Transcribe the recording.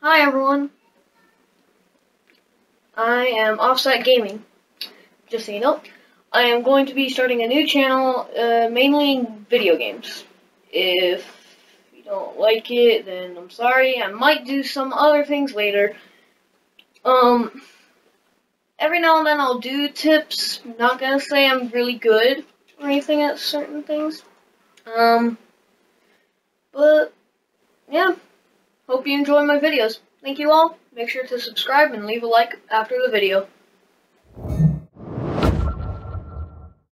Hi everyone, I am Offset Gaming. Just so you know, I am going to be starting a new channel, mainly in video games. If you don't like it, then I'm sorry. I might do some other things later. Every now and then I'll do tips. I'm not gonna say I'm really good or anything at certain things. But yeah, hope you enjoy my videos. Thank you all. Make sure to subscribe and leave a like after the video.